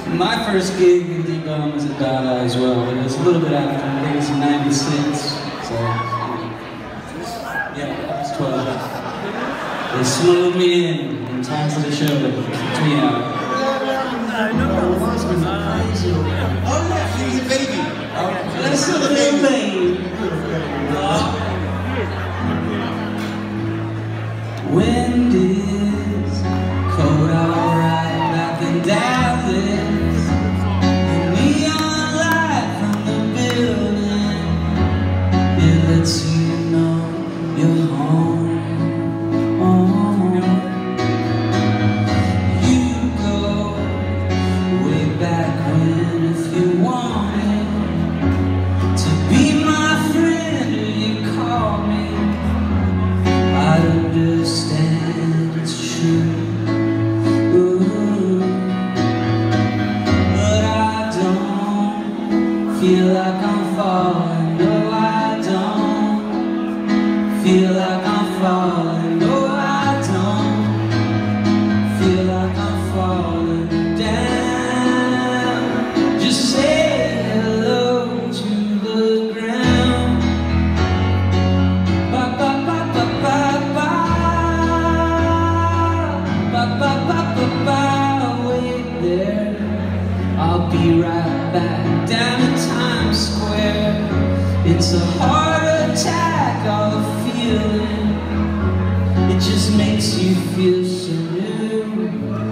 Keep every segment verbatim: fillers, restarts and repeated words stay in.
My first gig in D-Bomb was at Dada as well. It was a little bit after, I think it was in ninety-six. So, yeah, I was twelve. They smuggled me in in time for the show to kick me out. I know that was crazy. Oh yeah, she's a baby. That's a little baby. Wind is cold, alright, back in Dallas. The neon light from the building, it lets you know you're home. Oh. You go way back when, if you wanted to be my friend, you call me. I understand it's true. Feel like I'm falling, no I don't. Feel like I'm falling, no I don't. Feel like I'm falling down. Just say hello to the ground. Ba ba ba ba ba ba. Ba ba ba ba ba. Wait there, I'll be right back down to Times Square. It's a heart attack, all the feeling. It just makes you feel so new.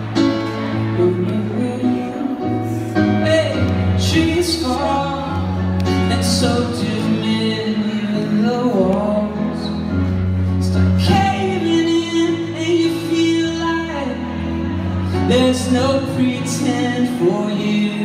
Hey, trees fall, and so do many of the walls. Start caving in, and you feel like there's no pretend for you.